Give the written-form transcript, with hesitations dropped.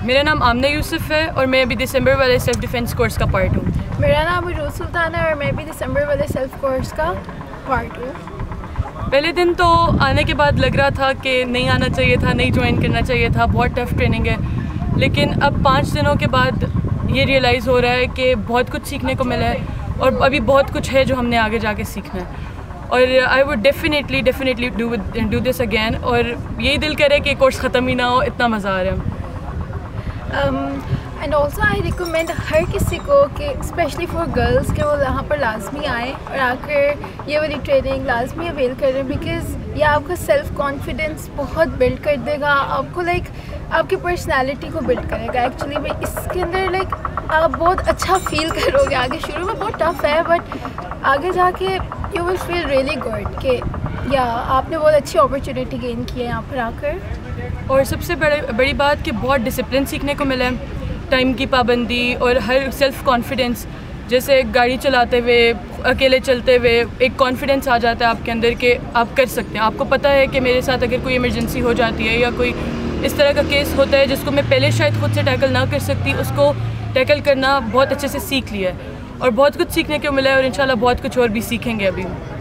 मेरा नाम आमना यूसुफ है और मैं अभी दिसंबर वाले सेल्फ डिफेंस कोर्स का पार्ट हूँ। मेरा नाम अरूज सुल्तान है और मैं भी दिसंबर वाले सेल्फ कोर्स का पार्ट हूँ। पहले दिन तो आने के बाद लग रहा था कि नहीं आना चाहिए था, नहीं ज्वाइन करना चाहिए था, बहुत टफ़ ट्रेनिंग है। लेकिन अब 5 दिनों के बाद ये रियलाइज़ हो रहा है कि बहुत कुछ सीखने को मिला है और अभी बहुत कुछ है जो हमने आगे जाके सीखना है। और I would definitely do this again. और यही दिल करे कि कोर्स ख़त्म ही ना हो, इतना मज़ा आ रहा है। एंड ऑल्सो आई रिकमेंड हर किसी को कि स्पेशली फॉर गर्ल्स कि वो यहाँ पर लाजमी आएँ और आकर ये वाली ट्रेनिंग लाजमी अवेल करें, बिकॉज़ ये आपका सेल्फ कॉन्फिडेंस बहुत बिल्ड कर देगा, आपको आपकी पर्सनालिटी को बिल्ड करेगा। एक्चुअली में इसके अंदर आप बहुत अच्छा फील करोगे। आगे शुरू में बहुत टफ है बट आगे जाके you will feel really good कि या आपने बहुत अच्छी अपॉर्चुनिटी गेन की है यहाँ पर आकर। और सबसे बड़ी बात कि बहुत डिसिप्लिन सीखने को मिला है, टाइम की पाबंदी और हर सेल्फ कॉन्फिडेंस। जैसे गाड़ी चलाते हुए, अकेले चलते हुए एक कॉन्फिडेंस आ जाता है आपके अंदर कि आप कर सकते हैं। आपको पता है कि मेरे साथ अगर कोई इमरजेंसी हो जाती है या कोई इस तरह का केस होता है जिसको मैं पहले शायद खुद से टैकल ना कर सकती, उसको टैकल करना बहुत अच्छे से सीख लिया है और बहुत कुछ सीखने को मिला है और इंशाल्लाह बहुत कुछ और भी सीखेंगे अभी।